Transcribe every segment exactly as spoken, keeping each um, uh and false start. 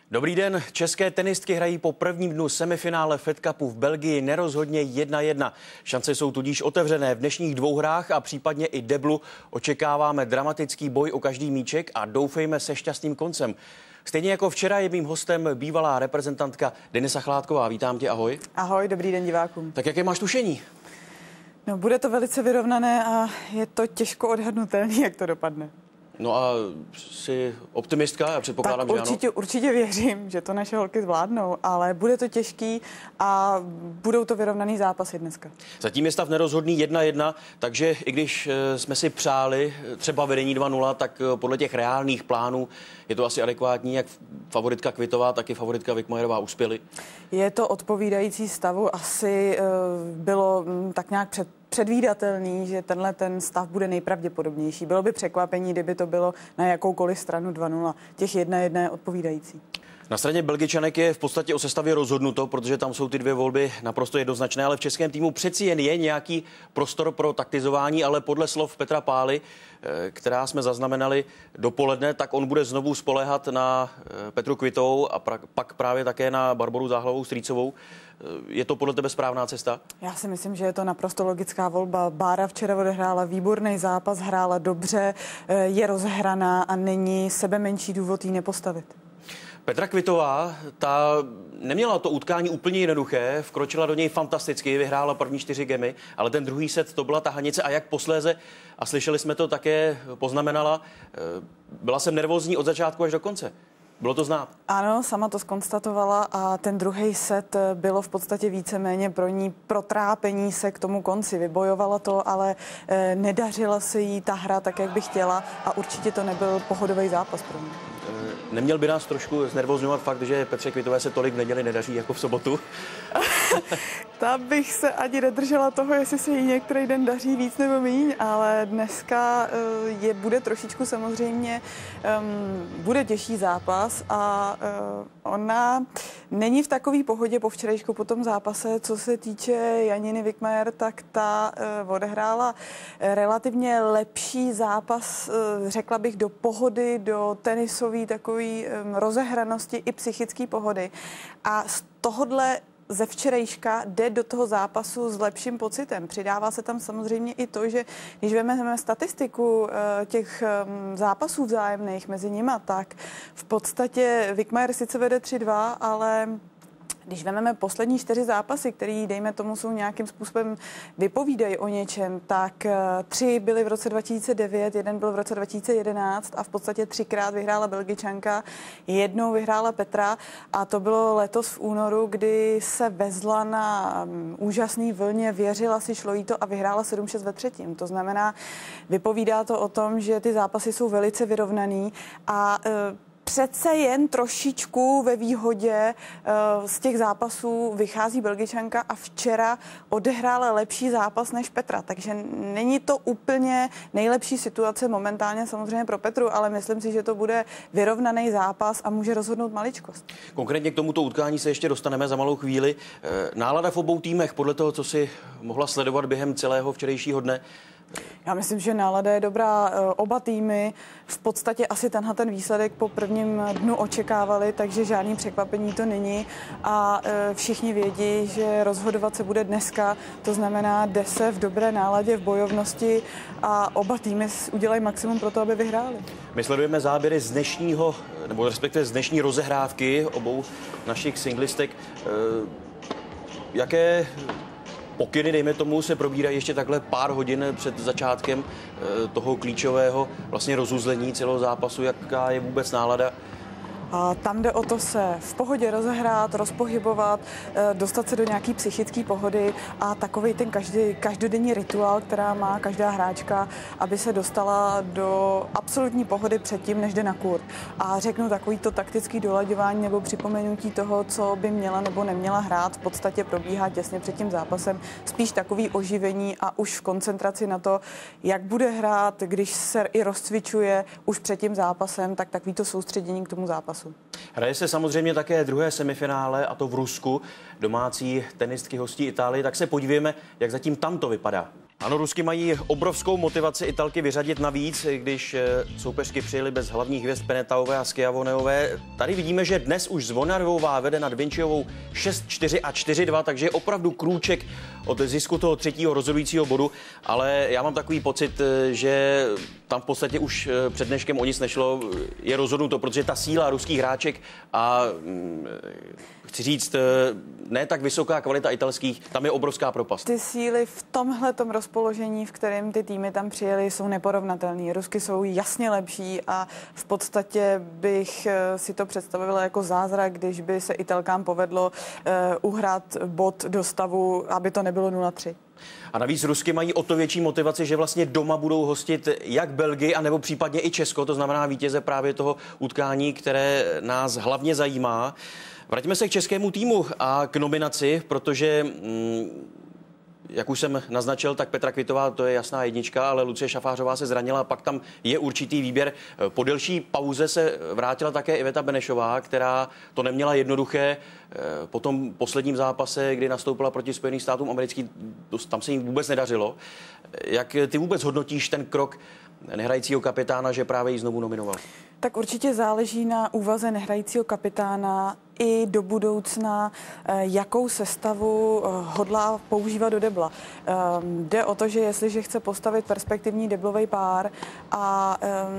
Dobrý den, české tenistky hrají po prvním dnu semifinále Fed Cupu v Belgii nerozhodně jedna jedna. Šance jsou tudíž otevřené v dnešních dvou hrách a případně i deblu. Očekáváme dramatický boj o každý míček a doufejme se šťastným koncem. Stejně jako včera je mým hostem bývalá reprezentantka Denisa Chládková. Vítám tě, ahoj. Ahoj, dobrý den divákům. Tak jaké máš tušení? No, bude to velice vyrovnané a je to těžko odhadnutelné, jak to dopadne. No a jsi optimistka, já předpokládám, tak že určitě, ano? Určitě věřím, že to naše holky zvládnou, ale bude to těžký a budou to vyrovnaný zápasy dneska. Zatím je stav nerozhodný jedna jedna, takže i když jsme si přáli třeba vedení dva nula, tak podle těch reálných plánů je to asi adekvátní, jak favoritka Kvitová, tak i favoritka Wickmayerová uspěly. Je to odpovídající stavu, asi bylo tak nějak před předvídatelný, že tenhle ten stav bude nejpravděpodobnější. Bylo by překvapení, kdyby to bylo na jakoukoliv stranu dva nula. Těch jedna jedna je odpovídající. Na straně Belgičanek je v podstatě o sestavě rozhodnuto, protože tam jsou ty dvě volby naprosto jednoznačné, ale v českém týmu přeci jen je nějaký prostor pro taktizování, ale podle slov Petra Pály, která jsme zaznamenali dopoledne, tak on bude znovu spoléhat na Petru Kvitovou a pra- pak právě také na Barboru Záhlavovou Strýcovou. Je to podle tebe správná cesta? Já si myslím, že je to naprosto logická volba. Bára včera odehrála výborný zápas, hrála dobře, je rozhraná a není sebe menší důvod jí nepostavit. Petra Kvitová, ta neměla to utkání úplně jednoduché, vkročila do něj fantasticky, vyhrála první čtyři gemy, ale ten druhý set to byla tahanice a jak posléze, a slyšeli jsme to také, poznamenala, byla jsem nervózní od začátku až do konce. Bylo to znát? Ano, sama to zkonstatovala a ten druhý set bylo v podstatě víceméně pro ní protrápení se k tomu konci. Vybojovala to, ale e, nedařila se jí ta hra tak, jak by chtěla a určitě to nebyl pohodový zápas pro ní. Neměl by nás trošku znervozňovat fakt, že Petře Kvitové se tolik v neděli nedaří jako v sobotu? Tam bych se ani nedržela toho, jestli se jí některý den daří víc nebo míň, ale dneska je, bude trošičku samozřejmě, um, bude těžší zápas a uh, ona není v takové pohodě po včerejšku po tom zápase. Co se týče Janiny Wickmayer, tak ta uh, odehrála relativně lepší zápas, uh, řekla bych, do pohody, do tenisové takové um, rozehranosti i psychické pohody. A z tohodle ze včerejška jde do toho zápasu s lepším pocitem. Přidává se tam samozřejmě i to, že když vezmeme statistiku těch zápasů vzájemných mezi nima, tak v podstatě Wickmayer sice vede tři dva, ale když vezmeme poslední čtyři zápasy, které, dejme tomu, jsou nějakým způsobem vypovídají o něčem, tak tři byly v roce dva tisíce devět, jeden byl v roce dva tisíce jedenáct a v podstatě třikrát vyhrála Belgičanka, jednou vyhrála Petra a to bylo letos v únoru, kdy se vezla na úžasný vlně, věřila si, šlo jí to a vyhrála sedm šest ve třetím. To znamená, vypovídá to o tom, že ty zápasy jsou velice vyrovnaný a přece jen trošičku ve výhodě uh, z těch zápasů vychází Belgičanka a včera odehrála lepší zápas než Petra, takže není to úplně nejlepší situace momentálně samozřejmě pro Petru, ale myslím si, že to bude vyrovnaný zápas a může rozhodnout maličkost. Konkrétně k tomuto utkání se ještě dostaneme za malou chvíli. Nálada v obou týmech, podle toho, co si mohla sledovat během celého včerejšího dne? Já myslím, že nálada je dobrá. Oba týmy v podstatě asi tenhle ten výsledek po prvním dnu očekávali, takže žádný překvapení to není a všichni vědí, že rozhodovat se bude dneska, to znamená jde se v dobré náladě, v bojovnosti a oba týmy udělají maximum pro to, aby vyhráli. My sledujeme záběry z dnešního, nebo respektive z dnešní rozehrávky obou našich singlistek. Jaké pokyny, dejme tomu, se probírají ještě takhle pár hodin před začátkem toho klíčového vlastně rozuzlení celého zápasu, jaká je vůbec nálada? A tam jde o to se v pohodě rozehrát, rozpohybovat, dostat se do nějaký psychické pohody a takový ten každý, každodenní rituál, která má každá hráčka, aby se dostala do absolutní pohody předtím, než jde na kurt. A řeknu takový to taktický dolaďování nebo připomenutí toho, co by měla nebo neměla hrát, v podstatě probíhá těsně před tím zápasem. Spíš takový oživení a už v koncentraci na to, jak bude hrát, když se i rozcvičuje už před tím zápasem, tak takový to soustředění k tomu zápasu. Hraje se samozřejmě také druhé semifinále, a to v Rusku. Domácí tenistky hostí Itálii, tak se podívejme, jak zatím tam to vypadá. Ano, Rusky mají obrovskou motivaci Italky vyřadit navíc, když soupeřky přijeli bez hlavních hvězd Penetaové a Schiavoneové. Tady vidíme, že dnes už Zvonarevová vede nad Vinčiovou šest čtyři a čtyři dva, takže je opravdu krůček od zisku toho třetího rozhodujícího bodu, ale já mám takový pocit, že tam v podstatě už před dneškem o nic nešlo, je rozhodnuto, protože ta síla ruských hráček a chci říct, ne tak vysoká kvalita italských, tam je obrovská propast. Ty síly v tomhletom rozpoložení, v kterém ty týmy tam přijeli, jsou neporovnatelné. Rusky jsou jasně lepší a v podstatě bych si to představila jako zázrak, když by se Italkám povedlo uh, uhrát bod do stavu, aby to nebylo nula tři. A navíc Rusky mají o to větší motivaci, že vlastně doma budou hostit jak Belgii, anebo případně i Česko, to znamená vítěze právě toho utkání, které nás hlavně zajímá. Vraťme se k českému týmu a k nominaci, protože, jak už jsem naznačil, tak Petra Kvitová, to je jasná jednička, ale Lucie Šafářová se zranila a pak tam je určitý výběr. Po delší pauze se vrátila také Iveta Benešová, která to neměla jednoduché. Po tom posledním zápase, kdy nastoupila proti Spojeným státům americkým, tam se jim vůbec nedařilo. Jak ty vůbec hodnotíš ten krok nehrajícího kapitána, že právě ji znovu nominoval? Tak určitě záleží na úvaze nehrajícího kapitána i do budoucna, jakou sestavu hodlá používat do debla. Jde o to, že jestliže chce postavit perspektivní deblový pár a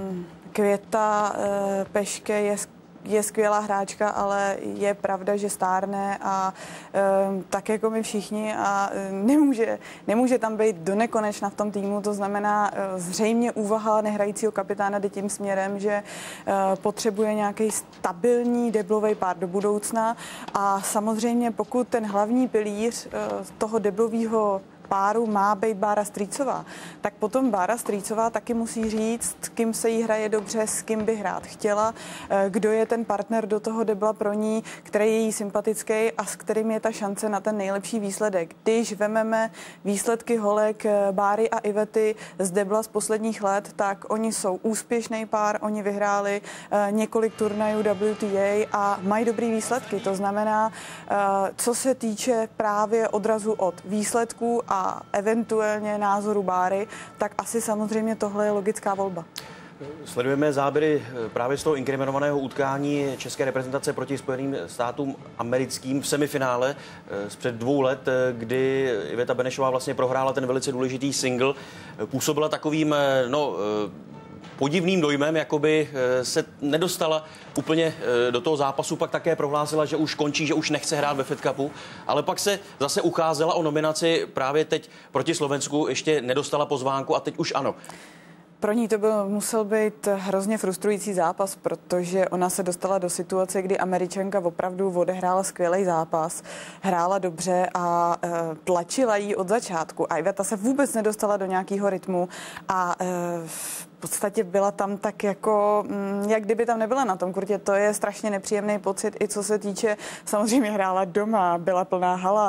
Květa Peške je je skvělá hráčka, ale je pravda, že stárne a e, tak jako my všichni a e, nemůže, nemůže tam být do nekonečna v tom týmu, to znamená e, zřejmě úvaha nehrajícího kapitána jde tím směrem, že e, potřebuje nějaký stabilní deblový pár do budoucna a samozřejmě pokud ten hlavní pilíř e, toho deblového páru má být Bára Strýcová, tak potom Bára Strýcová taky musí říct, s kým se jí hraje dobře, s kým by hrát chtěla, kdo je ten partner do toho debla pro ní, který je jí sympatický a s kterým je ta šance na ten nejlepší výsledek. Když vememe výsledky holek Báry a Ivety z debla z posledních let, tak oni jsou úspěšný pár, oni vyhráli několik turnajů W T A a mají dobrý výsledky. To znamená, co se týče právě odrazu od výsledků a a eventuálně názoru Báry, tak asi samozřejmě tohle je logická volba. Sledujeme záběry právě z toho inkriminovaného utkání české reprezentace proti Spojeným státům americkým v semifinále z před dvou let, kdy Iveta Benešová vlastně prohrála ten velice důležitý single. Působila takovým, no, podivným dojmem, jakoby se nedostala úplně do toho zápasu, pak také prohlásila, že už končí, že už nechce hrát ve Fed Cupu, ale pak se zase ucházela o nominaci právě teď proti Slovensku, ještě nedostala pozvánku a teď už ano. Pro ní to byl, musel být hrozně frustrující zápas, protože ona se dostala do situace, kdy Američanka opravdu odehrála skvělý zápas, hrála dobře a e, tlačila jí od začátku. A Iveta se vůbec nedostala do nějakého rytmu a e, v podstatě byla tam tak jako, jak kdyby tam nebyla na tom kurtě. To je strašně nepříjemný pocit, i co se týče, samozřejmě hrála doma, byla plná hala.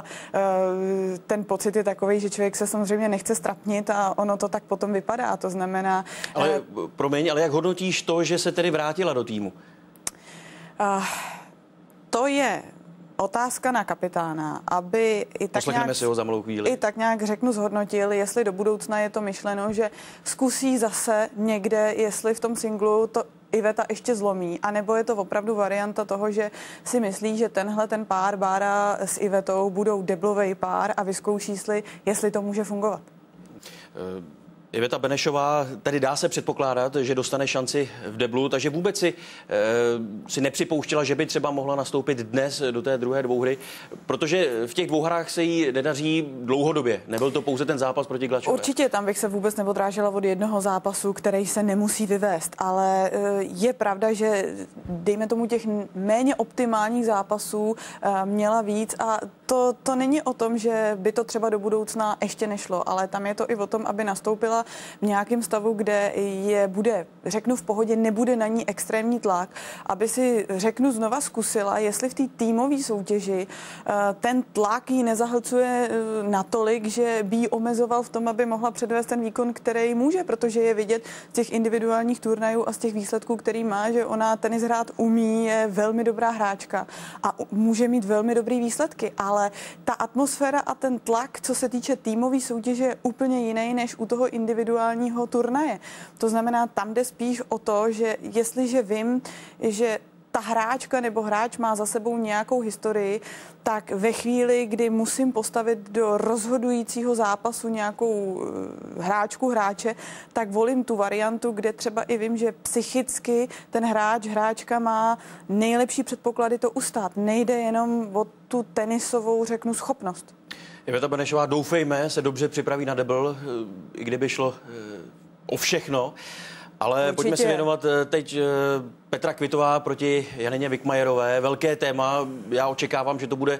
E, ten pocit je takový, že člověk se samozřejmě nechce strapnit a ono to tak potom vypadá. To znamená... Ale e, promiň, ale jak hodnotíš to, že se tedy vrátila do týmu? Uh, to je otázka na kapitána, aby i tak, nějak, si ho za malou chvíli. i tak nějak řeknu zhodnotil, jestli do budoucna je to myšleno, že zkusí zase někde, jestli v tom singlu to Iveta ještě zlomí, anebo je to opravdu varianta toho, že si myslí, že tenhle ten pár Bára s Ivetou budou deblovej pár a vyzkouší si, jestli to může fungovat. Uh... Iveta Benešová, tedy dá se předpokládat, že dostane šanci v deblu, takže vůbec si, e, si nepřipouštěla, že by třeba mohla nastoupit dnes do té druhé dvouhry, protože v těch dvou hrách se jí nedaří dlouhodobě. Nebyl to pouze ten zápas proti Glačové. Určitě, tam bych se vůbec neodrážela od jednoho zápasu, který se nemusí vyvést, ale e, je pravda, že dejme tomu těch méně optimálních zápasů e, měla víc a to, to není o tom, že by to třeba do budoucna ještě nešlo, ale tam je to i o tom, aby nastoupila v nějakém stavu, kde je bude, řeknu v pohodě, nebude na ní extrémní tlak, aby si, řeknu, znova zkusila, jestli v té týmové soutěži ten tlak ji nezahlcuje natolik, že by ji omezoval v tom, aby mohla předvést ten výkon, který může, protože je vidět z těch individuálních turnajů a z těch výsledků, který má, že ona tenis hrát umí, je velmi dobrá hráčka a může mít velmi dobrý výsledky, ale ale ta atmosféra a ten tlak, co se týče týmové soutěže, je úplně jiný než u toho individuálního turnaje. To znamená, tam jde spíš o to, že jestliže vím, že ta hráčka nebo hráč má za sebou nějakou historii, tak ve chvíli, kdy musím postavit do rozhodujícího zápasu nějakou hráčku, hráče, tak volím tu variantu, kde třeba i vím, že psychicky ten hráč, hráčka má nejlepší předpoklady to ustát. Nejde jenom o tu tenisovou, řeknu, schopnost. Iveta Benešová, doufejme, se dobře připraví na debl, i kdyby šlo o všechno. Ale určitě. Pojďme se věnovat teď Petra Kvitová proti Janině Wickmajerové. Velké téma. Já očekávám, že to bude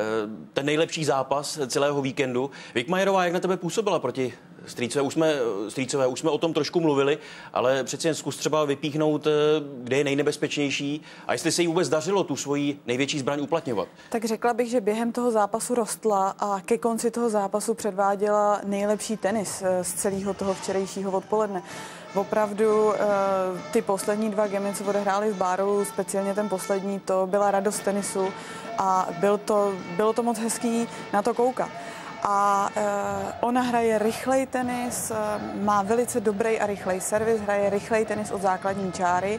ten nejlepší zápas celého víkendu. Wickmajerová, jak na tebe působila proti Strýcové? Už jsme, Strýcové, už jsme o tom trošku mluvili, ale přeci jen zkus třeba vypíchnout, kde je nejnebezpečnější a jestli se jí vůbec dařilo tu svoji největší zbraň uplatňovat. Tak řekla bych, že během toho zápasu rostla a ke konci toho zápasu předváděla nejlepší tenis z celého toho včerejšího odpoledne. Opravdu ty poslední dva gemy, co odehráli v Bárolu, speciálně ten poslední, to byla radost tenisu a byl to, bylo to moc hezký na to koukat. A uh, ona hraje rychlej tenis, uh, má velice dobrý a rychlej servis, hraje rychlej tenis od základní čáry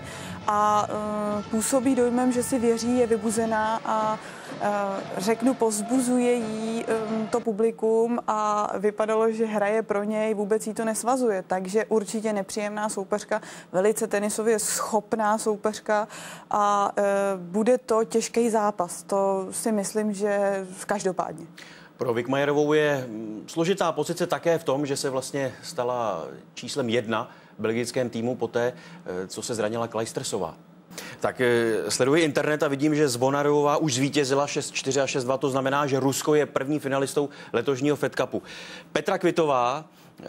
a uh, působí dojmem, že si věří, je vybuzená a uh, řeknu, povzbuzuje jí um, to publikum a vypadalo, že hraje pro něj, vůbec jí to nesvazuje, takže určitě nepříjemná soupeřka, velice tenisově schopná soupeřka a uh, bude to těžký zápas, to si myslím, že každopádně. Pro Wickmajerovou je složitá pozice také v tom, že se vlastně stala číslem jedna v belgickém týmu poté, co se zranila Kleistresová. Tak sleduji internet a vidím, že Zvonarová už zvítězila šest čtyři a šest dva, to znamená, že Rusko je první finalistou letošního Fed Cupu. Petra Kvitová,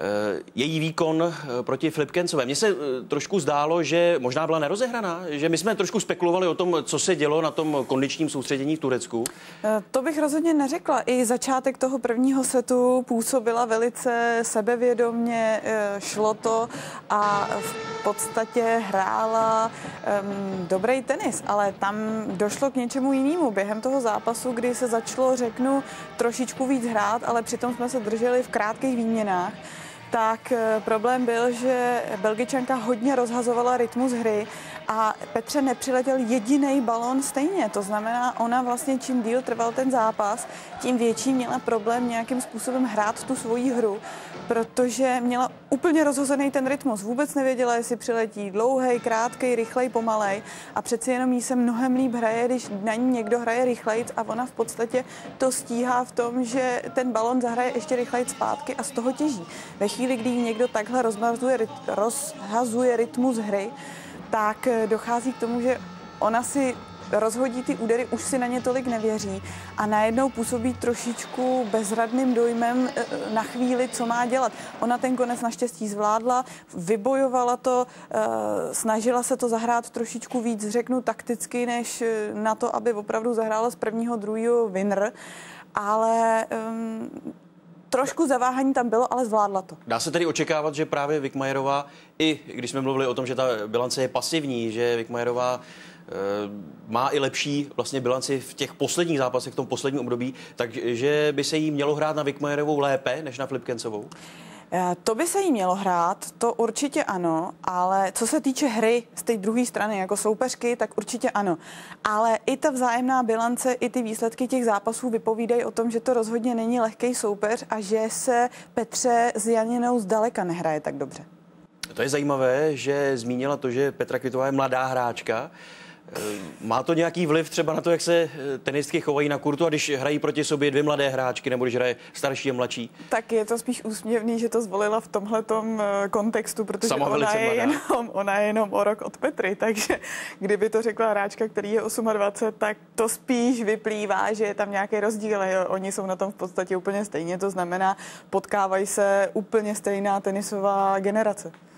její výkon proti Flipkencové. Mně se trošku zdálo, že možná byla nerozehraná, že my jsme trošku spekulovali o tom, co se dělo na tom kondičním soustředění v Turecku. To bych rozhodně neřekla. I začátek toho prvního setu působila velice sebevědomně, šlo to a v podstatě hrála um, dobrý tenis, ale tam došlo k něčemu jinému během toho zápasu, kdy se začalo, řeknu, trošičku víc hrát, ale přitom jsme se drželi v krátkých výměnách. Tak problém byl, že Belgičanka hodně rozhazovala rytmus hry a Petře nepřiletěl jediný balón stejně. To znamená, ona vlastně čím díl trval ten zápas, tím větší měla problém nějakým způsobem hrát tu svoji hru, protože měla úplně rozhozený ten rytmus. Vůbec nevěděla, jestli přiletí dlouhej, krátkej, rychlej, pomalej a přeci jenom jí se mnohem líp hraje, když na ní někdo hraje rychlejc a ona v podstatě to stíhá v tom, že ten balón zahraje ještě rychlejc zpátky a z toho těží. Ve chvíli, kdy někdo takhle rozhazuje, rozhazuje rytmus hry, tak dochází k tomu, že ona si rozhodí ty údery, už si na ně tolik nevěří a najednou působí trošičku bezradným dojmem na chvíli, co má dělat. Ona ten konec naštěstí zvládla, vybojovala to, snažila se to zahrát trošičku víc, řeknu, takticky, než na to, aby opravdu zahrála z prvního, druhého winner, ale um, trošku zaváhání tam bylo, ale zvládla to. Dá se tedy očekávat, že právě Wickmajerová, i když jsme mluvili o tom, že ta bilance je pasivní, že Wickmajerová e, má i lepší vlastně bilanci v těch posledních zápasech, v tom posledním období, takže by se jí mělo hrát na Wickmajerovou lépe než na Flipkencovou? To by se jí mělo hrát, to určitě ano, ale co se týče hry z té druhé strany jako soupeřky, tak určitě ano. Ale i ta vzájemná bilance, i ty výsledky těch zápasů vypovídají o tom, že to rozhodně není lehký soupeř a že se Petře s Janinou zdaleka nehraje tak dobře. To je zajímavé, že zmínila to, že Petra Kvitová je mladá hráčka. Má to nějaký vliv třeba na to, jak se tenistky chovají na kurtu a když hrají proti sobě dvě mladé hráčky nebo když hraje starší a mladší? Tak je to spíš úsměvný, že to zvolila v tomhletom kontextu, protože ona je, jenom, ona je jenom o rok od Petry, takže kdyby to řekla hráčka, který je dvacet osm, tak to spíš vyplývá, že je tam nějaký rozdíl. Oni jsou na tom v podstatě úplně stejně, to znamená, potkávají se úplně stejná tenisová generace.